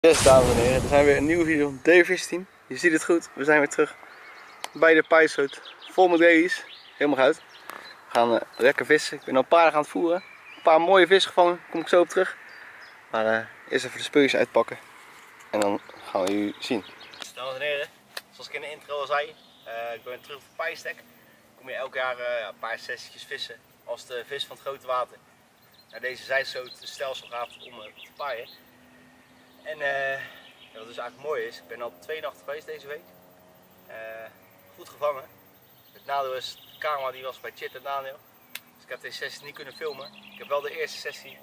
Yes, dames en heren, er zijn weer een nieuwe video van DVS Team. Je ziet het goed, we zijn weer terug bij de Pijsloot. Vol met ladies, helemaal goud. We gaan lekker vissen. Ik ben al een paar dagen aan het voeren. Een paar mooie vissen gevangen, daar kom ik zo op terug. Maar eerst even de spulletjes uitpakken en dan gaan we jullie zien. Dames en heren, zoals ik in de intro al zei, ik ben terug op de Pijstek. Ik kom hier elk jaar een paar sessies vissen als de vis van het grote water naar deze zijslootstelsel gaat om te paaien. En wat dus eigenlijk mooi is, ik ben al 2 nachten geweest deze week. Goed gevangen. Het nadeel is, de camera die was bij Chit en Daniel. Dus ik heb deze sessie niet kunnen filmen. Ik heb wel de eerste sessie,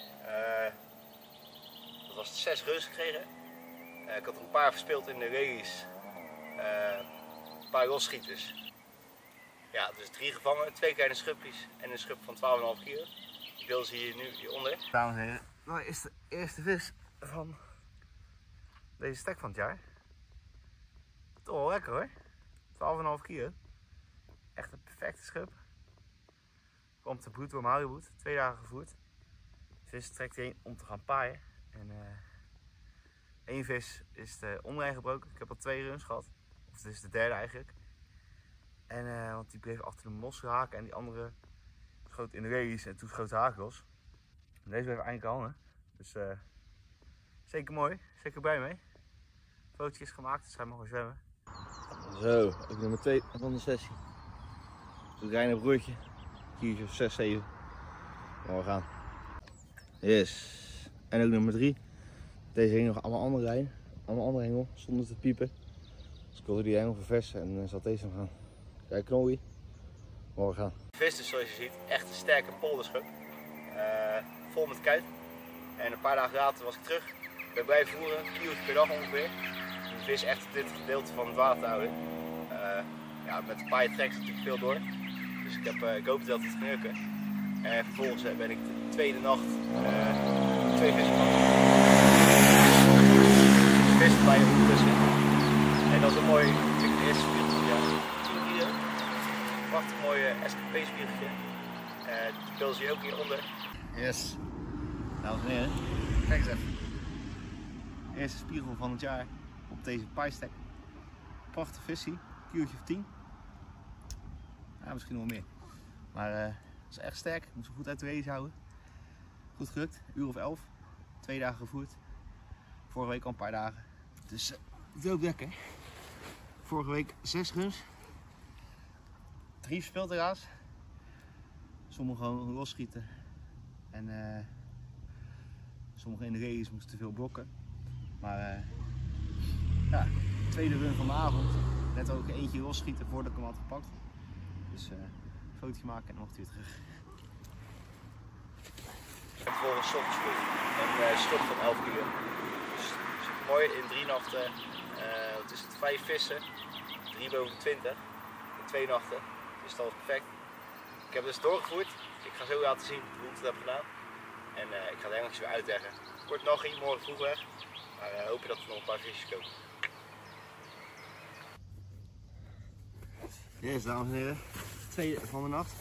dat was 6 reus gekregen. Ik had er een paar verspeeld in de lelies. Een paar losschieters. Ja, dus 3 gevangen, 2 kleine schuppies en een schup van 12,5 kilo. Die beelden zie je nu hieronder. Dames en heren, dat is de eerste vis van deze stek van het jaar. Toch wel lekker hoor. 12,5 kilo. Echt een perfecte schub. Komt de broedworm Hollywood. 2 dagen gevoerd. De vis trekt hierheen om te gaan paaien. En één vis is de onderlijn gebroken. Ik heb al 2 runs gehad. Of het is de derde eigenlijk. En want die bleef achter de mos haken en die andere schoot in de lelies en toen schoot de haak los. En deze bleef eindelijk hangen. Dus zeker mooi. Zeker blij mee. Fotootjes gemaakt, dus hij mag weer zwemmen. Zo, ook nummer 2 van de sessie. Zo'n kleine broertje. Kiertje of 6, 7. Maar we gaan. Yes. En ook nummer 3. Deze hing nog allemaal andere lijn. Allemaal andere hengel, zonder te piepen. Dus ik wilde die hengel verversen en dan zal deze gaan. Kijk, knollie. Maar we gaan. De vis is zoals je ziet echt een sterke polderschub. Vol met kuit. En een paar dagen later was ik terug. Ik ben blijven voeren, 1 kilo per dag ongeveer. De vis echt op dit gedeelte van het water houden. Ja, met de paaien trekt het natuurlijk veel door. Dus ik hoop dat het gaat lukken. En vervolgens ben ik de tweede nacht 2 vissen gehad. De vis erbij ondertussen. En dat is een mooi, de eerste spiegeltje. Ja, prachtig mooie SKP spiegeltje. Die beelden zie je ook hieronder. Yes. Dames en heren, kijk eens even. Eerste spiegel van het jaar op deze Pijstek. Prachtig visie, kilootje of 10. Ja, misschien nog wel meer. Maar het is echt sterk, moet ze goed uit de race houden. Goed gelukt, 1 uur of 11. 2 dagen gevoerd. Vorige week al een paar dagen. Dus het loopt lekker. Vorige week 6 runs. 3 verspeeld helaas. Sommige gewoon losschieten. En sommige in de race moesten te veel blokken. Maar ja, tweede run van de avond. Net ook eentje losschieten voordat ik hem had gepakt. Dus een fotootje maken en dan mocht hij weer terug. En vervolgens soms een schub van 11 kilo. Dus super mooi in 3 nachten. Het is het 5 vissen, 3 boven de 20. In 2 nachten. Dus dat was perfect. Ik heb dus doorgevoerd. Ik ga zo laten zien hoe ik het heb gedaan. En ik ga de hengeltjes weer uitleggen. Kort nachtje, morgen vroeg weg. Maar hoop je dat er nog een paar visjes komen. Yes, dames en heren. Tweede van de nacht.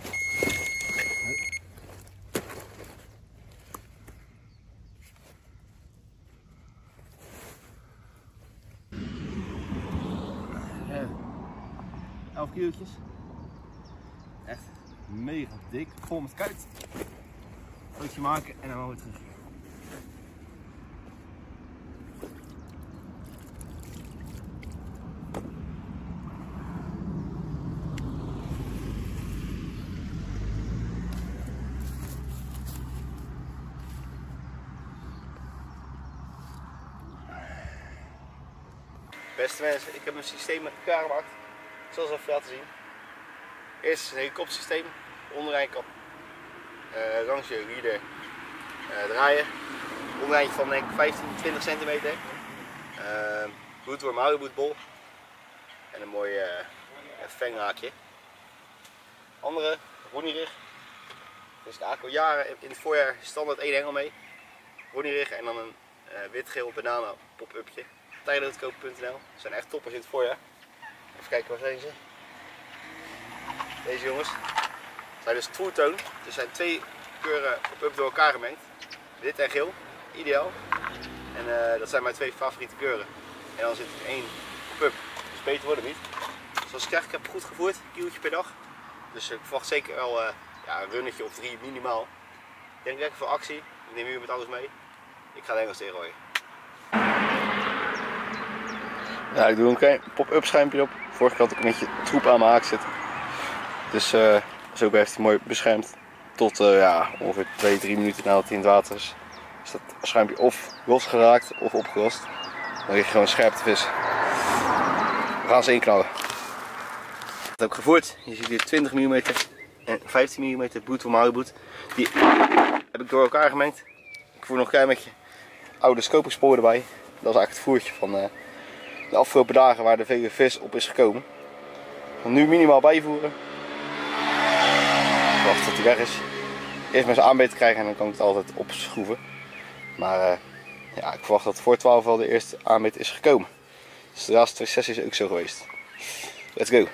Ja. 11 kilootjes. Echt mega dik, vol met kuit. Fotootje maken en dan weer terug. Beste mensen, ik heb een systeem klaargemaakt. Ik zal het even laten zien. Eerst is een helikoptersysteem. Onderlijn kan langs je leader draaien. Onderlijntje van denk ik 15-20 centimeter. Broedworm Hollywood bol. En een mooi vanghaakje. Andere, Ronnierig. Dus ik eigenlijk al jaren in het voorjaar standaard 1 hengel mee. Ronnierig en dan een wit-geel banana pop-upje. Tijdenkoop.nl. Zijn echt toppers in het voorjaar. Even kijken, waar zijn ze? Deze jongens zijn dus two-tone. Er zijn 2 kleuren pop-up door elkaar gemengd. Wit en geel. Ideaal. En dat zijn mijn 2 favoriete kleuren. En dan zit er 1 pop-up, dus beter wordt het niet. Zoals ik zeg, ik heb goed gevoerd, een kilootje per dag. Dus ik verwacht zeker wel ja, een runnetje of 3 minimaal. Ik denk lekker voor actie, ik neem jullie met alles mee. Ik ga de Engels tegenrooien. Ja, ik doe een klein pop-up schuimpje op. Vorige keer had ik een beetje troep aan mijn haak zitten. Dus zo blijft hij mooi beschermd. Tot ja, ongeveer 2-3 minuten nadat hij in het water is. Is dat schuimpje of losgeraakt of opgelost. Dan lig je gewoon scherp te vis. We gaan ze inknallen. Dat heb ik gevoerd. Je ziet hier 20 mm en 15 mm boet voor Maruboet. Die heb ik door elkaar gemengd. Ik voer nog een klein beetje oude scopingspoor erbij. Dat is eigenlijk het voertje van de afgelopen dagen waar de vele vis op is gekomen. Ik ga nu minimaal bijvoeren. Wacht tot hij weg is. Eerst maar zijn aanbeet krijgen en dan kan ik het altijd opschroeven. Maar ja, ik verwacht dat voor 12 al de eerste aanbeet is gekomen. Dus de laatste 2 sessies is ook zo geweest. Let's go!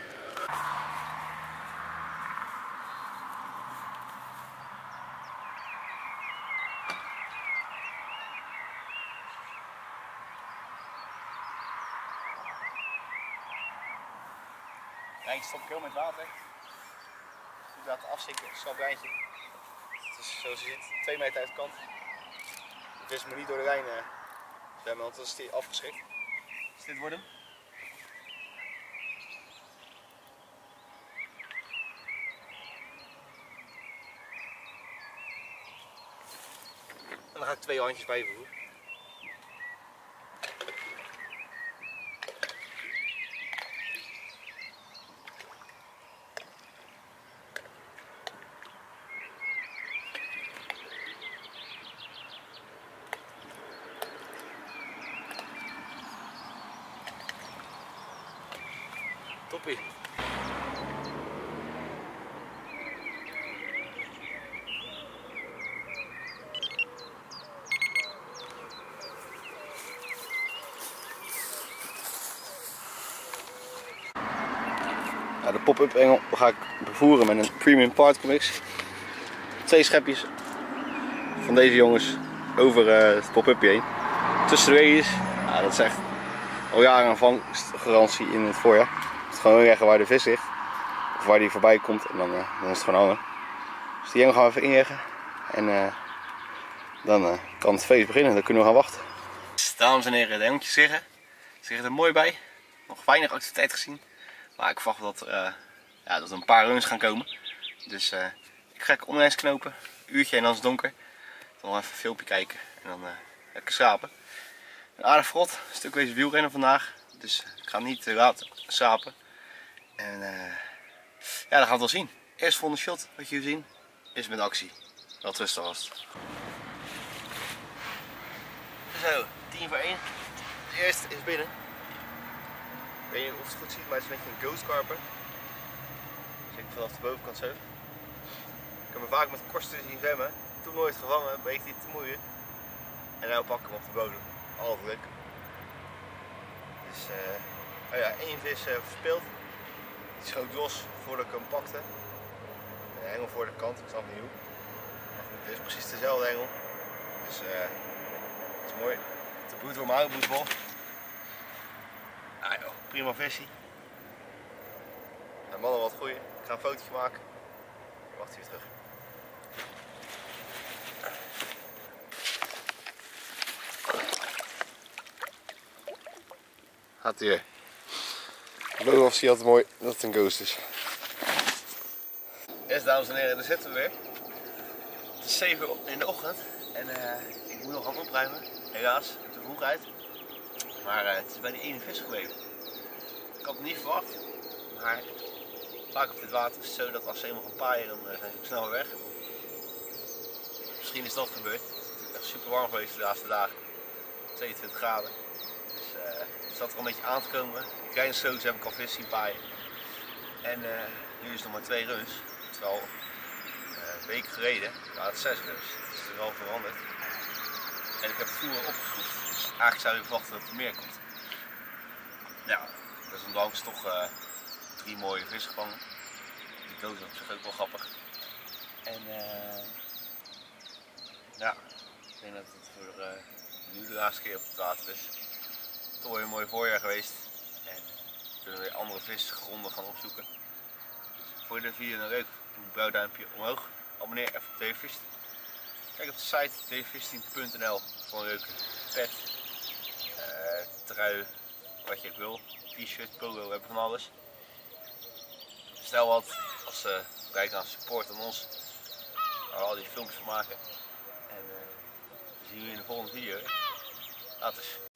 Lijntje stop ik heel met water. Goed laten afzinken, slap lijntje. Het is zoals je ziet 2 meter uit de kant. De vis moet niet door de lijn zwemmen, want dan is hij afgeschrikt. Dus dit wordt hem. En dan ga ik 2 handjes bijvoeren. Toppie. Nou, de pop-up engel ga ik bevoeren met een premium particle mix. 2 schepjes van deze jongens over het pop-upje heen. Tussen de reetjes, ja, dat is echt al jaren een vangstgarantie in het voorjaar. Het is gewoon leggen waar de vis ligt. Of waar die voorbij komt en dan is het gewoon hangen. Dus die engel gaan we even inleggen. En dan kan het feest beginnen, dan kunnen we gaan wachten. Dames en heren, de engeltjes liggen. Ze liggen er mooi bij. Nog weinig activiteit gezien. Maar ik verwacht dat, ja, dat er een paar runs gaan komen. Dus ik ga onderlijns knopen. Een uurtje en dan is het donker. Dan nog even een filmpje kijken en dan lekker slapen. Een aardig vrot, een stuk wezen wielrennen vandaag. Dus ik ga niet te laat slapen. En ja, dan gaan we het wel zien. Eerst volgende shot wat jullie zien is met actie. Wel rustig vast. Zo, 10 voor 1. De eerste is binnen. Ik weet niet of je het goed ziet, maar het is een beetje een ghost carper. Zeker vanaf de bovenkant zo. Ik heb hem vaak met korsten zien zwemmen. Toen nooit gevangen, bleek hij te moeien. En nu pak ik hem op de bodem. Altijd leuk. Dus oh ja, 1 vis verspeeld. Die schoot los voordat ik hem pakte. Een hengel voor de kant, ik snap niet hoe. Maar goed, het is precies dezelfde hengel. Dus het is mooi. De boet voor mijn boetbal. Ah joh, prima visie. De mannen wat gooien. Ik ga een fotootje maken. Ik wacht hier terug. Gaat hij weer. Ik beloof of hij altijd mooi dat het een ghost is. Yes, dames en heren, daar zitten we weer. Het is 7 uur in de ochtend en ik moet nog gaan opruimen. Helaas, te vroeg uit. Maar het is bij die ene vis gebleven. Ik had het niet verwacht, maar vaak op dit water is het zo dat als ze eenmaal gaan paaien, dan zijn ze snel weg. Misschien is dat gebeurd. Het is natuurlijk echt super warm geweest de laatste dagen. 22 graden. Dus het zat er een beetje aan te komen. Kleine slootjes heb ik al vis zien paaien. En nu is het nog maar 2 runs. Terwijl een week geleden waren het 6 runs. Dus het is wel veranderd. En ik heb het voer opgeschroefd. Dus eigenlijk zou je verwachten dat er meer komt. Ja, desondanks toch 3 mooie vis gevangen. Die doos is op zich ook wel grappig. En ja, ik denk dat het voor nu de laatste keer op het water, dus toch weer een mooi voorjaar geweest. En kunnen we weer andere visgronden gaan opzoeken. Dus vond je de video nou leuk? Doe een blauw duimpje omhoog. Abonneer even op Davist. Kijk op de site davist.nl voor een leuke pet, trui, wat je ook wil. T-shirt, polo, we hebben van alles. Stel wat als kijk aan support aan ons, waar we al die filmpjes van maken. En zien we in de volgende video. Later.